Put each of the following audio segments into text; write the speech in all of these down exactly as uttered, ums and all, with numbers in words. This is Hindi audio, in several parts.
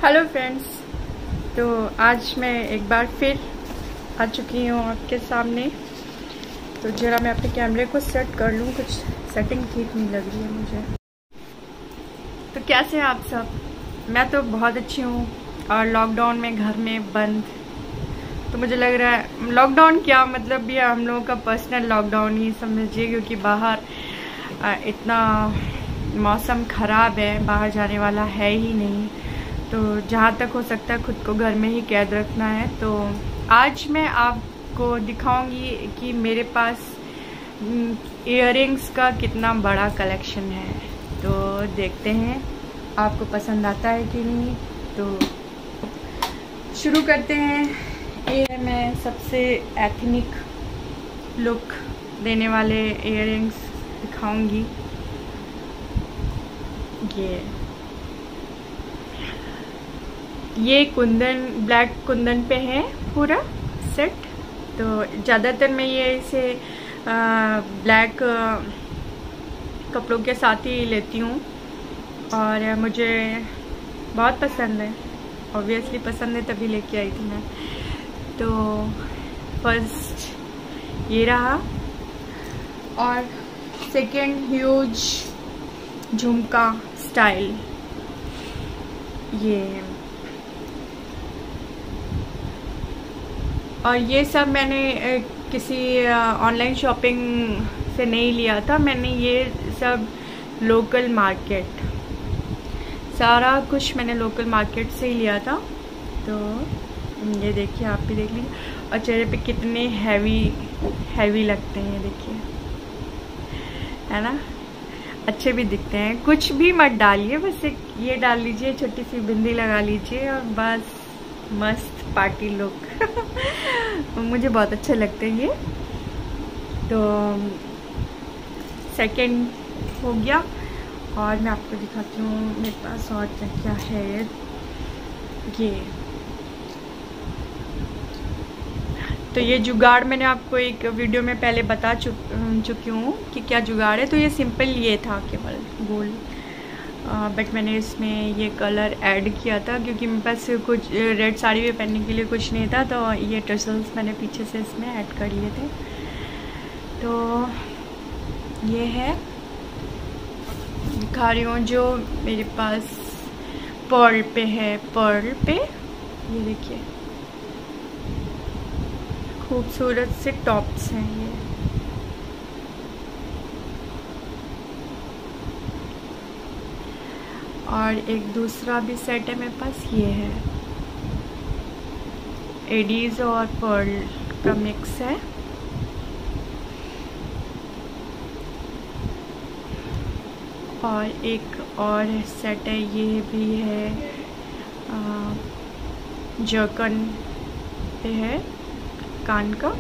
हेलो फ्रेंड्स, तो आज मैं एक बार फिर आ चुकी हूँ आपके सामने। तो ज़रा मैं अपने कैमरे को सेट कर लूँ, कुछ सेटिंग ठीक नहीं लग रही है मुझे। तो कैसे हैं आप सब? मैं तो बहुत अच्छी हूँ। और लॉकडाउन में घर में बंद, तो मुझे लग रहा है लॉकडाउन क्या मतलब भी हम लोगों का पर्सनल लॉकडाउन ही समझिए, क्योंकि बाहर इतना मौसम ख़राब है, बाहर जाने वाला है ही नहीं। तो जहाँ तक हो सकता है खुद को घर में ही कैद रखना है। तो आज मैं आपको दिखाऊंगी कि मेरे पास इयररिंग्स का कितना बड़ा कलेक्शन है। तो देखते हैं आपको पसंद आता है कि नहीं। तो शुरू करते हैं। ये मैं सबसे एथनिक लुक देने वाले इयररिंग्स दिखाऊंगी। ये ये कुंदन, ब्लैक कुंदन पे है पूरा सेट। तो ज़्यादातर मैं ये इसे ब्लैक कपड़ों के साथ ही लेती हूँ और मुझे बहुत पसंद है। ऑब्वियसली पसंद है तभी लेके आई थी मैं। तो फर्स्ट ये रहा, और सेकंड ह्यूज झुमका स्टाइल। ये और ये सब मैंने किसी ऑनलाइन शॉपिंग से नहीं लिया था, मैंने ये सब लोकल मार्केट, सारा कुछ मैंने लोकल मार्केट से ही लिया था। तो ये देखिए, आप भी देख लीजिए। और चेहरे पे कितने हैवी हैवी लगते हैं, देखिए, है ना, अच्छे भी दिखते हैं। कुछ भी मत डालिए, बस एक ये डाल लीजिए, छोटी सी बिंदी लगा लीजिए और बस मस्त पार्टी लुक। मुझे बहुत अच्छे लगते हैं ये। तो सेकंड हो गया, और मैं आपको दिखाती हूँ मेरे पास और क्या क्या है। ये तो ये जुगाड़ मैंने आपको एक वीडियो में पहले बता चुक चुकी हूँ कि क्या जुगाड़ है। तो ये सिंपल ये था, केवल गोल, बट मैंने इसमें ये कलर ऐड किया था क्योंकि मेरे पास कुछ रेड साड़ी में पहनने के लिए कुछ नहीं था। तो ये टसल्स मैंने पीछे से इसमें ऐड कर लिए थे। तो ये है, दिखा रही हूँ जो मेरे पास पर्ल पे है। पर्ल पे ये देखिए, खूबसूरत से टॉप्स हैं ये। और एक दूसरा भी सेट है मेरे पास, ये है एडीज और पर्ल का मिक्स है। और एक और सेट है, ये भी है जर्कन पे है, कान का।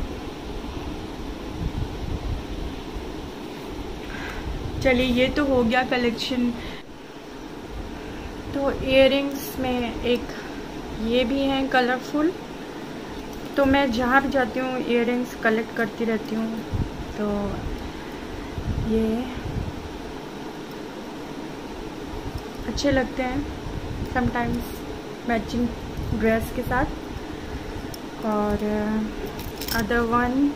चलिए, ये तो हो गया कलेक्शन। तो इयररिंग्स में एक ये भी हैं कलरफुल। तो मैं जहाँ भी जाती हूँ इयररिंग्स कलेक्ट करती रहती हूँ। तो ये अच्छे लगते हैं समटाइम्स मैचिंग ड्रेस के साथ। और अदर वन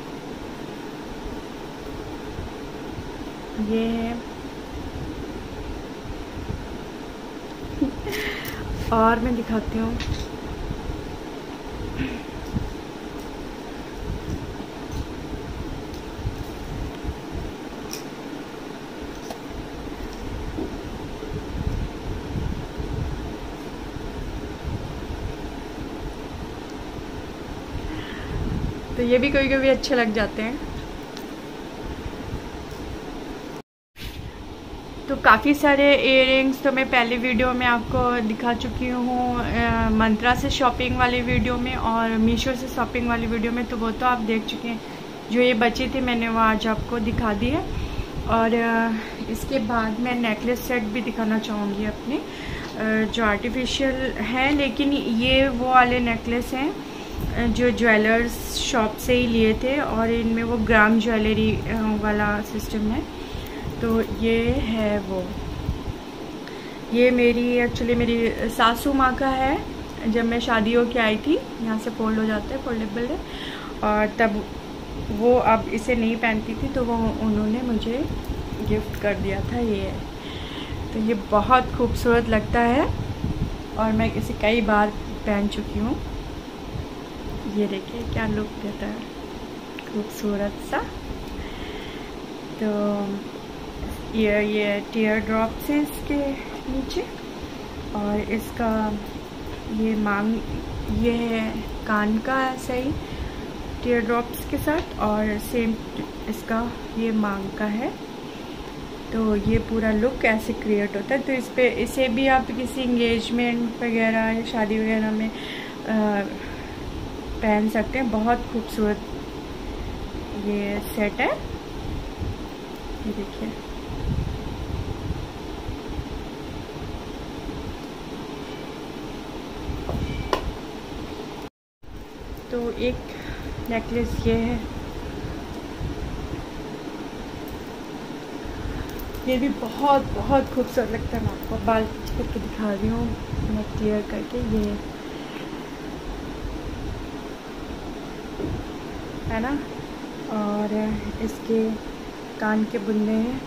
ये है। और मैं दिखाती हूँ, तो ये भी कभी कभी अच्छे लग जाते हैं। तो काफ़ी सारे इयररिंग्स तो मैं पहले वीडियो में आपको दिखा चुकी हूँ, मंत्रा से शॉपिंग वाली वीडियो में और मीशो से शॉपिंग वाली वीडियो में। तो वो तो आप देख चुके हैं। जो ये बची थी मैंने वो आज आपको दिखा दी है। और इसके बाद मैं नेकलेस सेट भी दिखाना चाहूँगी अपने, जो आर्टिफिशियल हैं, लेकिन ये वो वाले नेकलेस हैं जो ज्वेलर्स शॉप से ही लिए थे, और इनमें वो ग्राम ज्वेलरी वाला सिस्टम है। तो ये है वो, ये मेरी एक्चुअली मेरी सासू माँ का है। जब मैं शादी होके आई थी, यहाँ से फोल्ड हो जाते हैं, फोल्डेबल है, और तब वो अब इसे नहीं पहनती थी, तो वो उन्होंने मुझे गिफ्ट कर दिया था। ये है, तो ये बहुत खूबसूरत लगता है और मैं इसे कई बार पहन चुकी हूँ। ये देखिए क्या लुक देता है, खूबसूरत सा। तो ये ये टीयर ड्रॉप्स है इसके नीचे, और इसका ये मांग ये है कान का ऐसा ही टीयर ड्रॉप्स के साथ, और सेम इसका ये मांग का है। तो ये पूरा लुक ऐसे क्रिएट होता है। तो इस पे इसे भी आप किसी इंगेजमेंट वगैरह या शादी वगैरह में आ, पहन सकते हैं। बहुत खूबसूरत ये सेट है, ये देखिए। तो एक नेकलेस ये है, ये भी बहुत बहुत खूबसूरत लगता है। मैं आपको बाल करके दिखा रही हूँ, मैं क्लियर करके। ये है ना, और इसके कान के बुनने हैं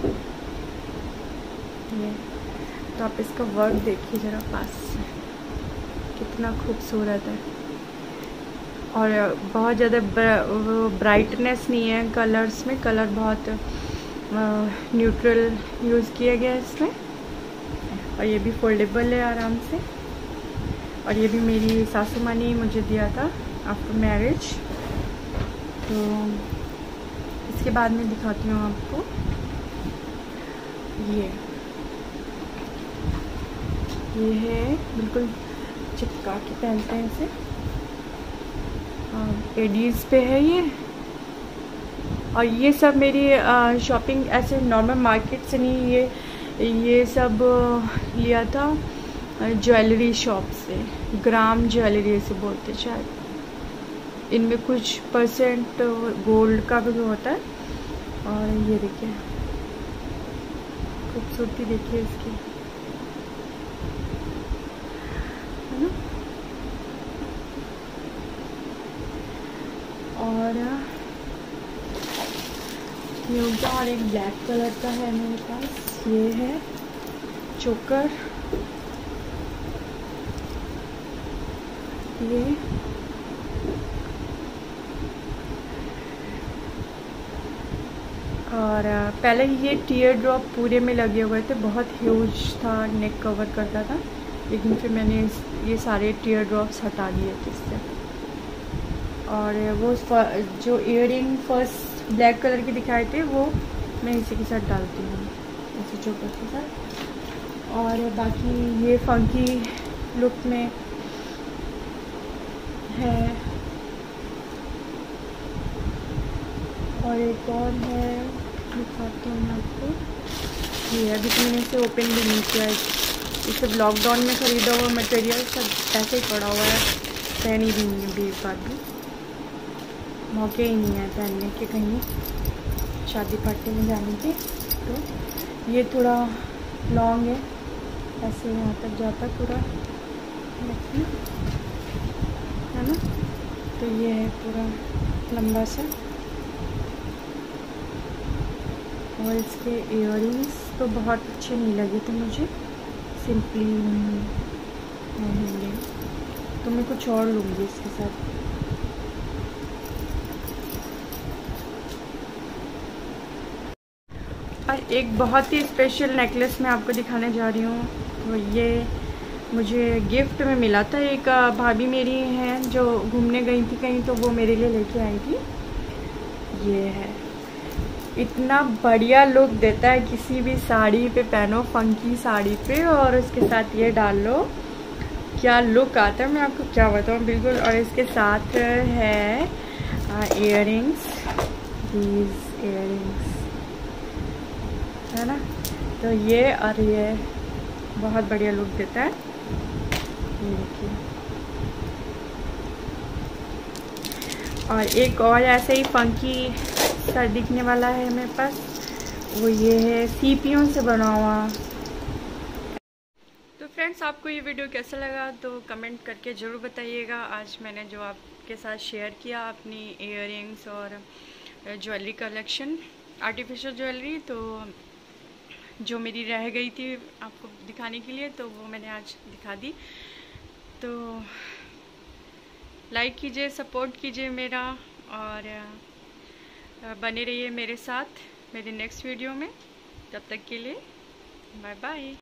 ये। तो आप इसका वर्क देखिए ज़रा पास से, कितना खूबसूरत है। और बहुत ज़्यादा ब्राइटनेस नहीं है कलर्स में, कलर बहुत न्यूट्रल यूज़ किया गया है इसमें। और ये भी फोल्डेबल है आराम से। और ये भी मेरी सासू माँ ने मुझे दिया था आफ्टर मैरिज। तो इसके बाद में दिखाती हूँ आपको। ये ये है, बिल्कुल चिपका के पहनते हैं इसे, एडीज पे है ये। और ये सब मेरी शॉपिंग ऐसे नॉर्मल मार्केट से नहीं, ये ये सब लिया था ज्वेलरी शॉप से, ग्राम ज्वेलरी से बोलते शायद। इनमें कुछ परसेंट गोल्ड का भी होता है। और ये देखिए खूबसूरती, देखिए इसकी, है ना। और ये उनका, और एक ब्लैक कलर का है मेरे पास, ये है चोकर। ये और पहले ये टीयर ड्रॉप पूरे में लगे हुए थे, बहुत ह्यूज था, नेक कवर करता था। लेकिन फिर मैंने ये सारे टीयर ड्रॉप्स हटा दिए थे इससे। और वो जो इयररिंग फर्स्ट ब्लैक कलर के दिखाए थे, वो मैं इसी के साथ डालती हूँ, ऐसे चोकर के साथ। और बाकी ये फंकी लुक में है। और एक और है, दिखाती हूँ मैं आपको। ये अभी तो मैंने इसे ओपन भी नहीं किया है। इसे लॉकडाउन में ख़रीदा हुआ मटेरियल सब ऐसे ही पड़ा हुआ है, पहनी भी नहीं है भी एक बार भी, मौके ही नहीं है पहनने के कहीं शादी पार्टी में जाने के। तो ये थोड़ा लॉन्ग है, ऐसे यहाँ तक जाता पूरा, है ना। तो ये है पूरा लंबा सा। और इसके इयररिंग्स तो बहुत अच्छे नहीं लगे थे मुझे, सिंपली नहीं, तो मैं कुछ और लूँगी इसके साथ। और एक बहुत ही स्पेशल नेकलेस मैं आपको दिखाने जा रही हूँ। तो ये मुझे गिफ्ट में मिला था। एक भाभी मेरी हैं जो घूमने गई थी कहीं, तो वो मेरे लिए लेके आई थी। ये है, इतना बढ़िया लुक देता है, किसी भी साड़ी पे पहनो, फंकी साड़ी पे, और उसके साथ ये डाल लो, क्या लुक आता है मैं आपको क्या बताऊँ, बिल्कुल। और इसके साथ है इयररिंग्स, दीज इयररिंग्स, है ना। तो ये और ये बहुत बढ़िया लुक देता है, ये देखिए। और एक और ऐसे ही फंकी सा दिखने वाला है मेरे पास, वो ये है सीपियों से बना हुआ फ्रेंड्स, आपको ये वीडियो कैसा लगा तो कमेंट करके ज़रूर बताइएगा। आज मैंने जो आपके साथ शेयर किया अपनी इयररिंग्स और ज्वेलरी कलेक्शन, आर्टिफिशियल ज्वेलरी, तो जो मेरी रह गई थी आपको दिखाने के लिए, तो वो मैंने आज दिखा दी। तो लाइक कीजिए, सपोर्ट कीजिए मेरा, और बने रहिए मेरे साथ मेरे नेक्स्ट वीडियो में। तब तक के लिए बाय बाय।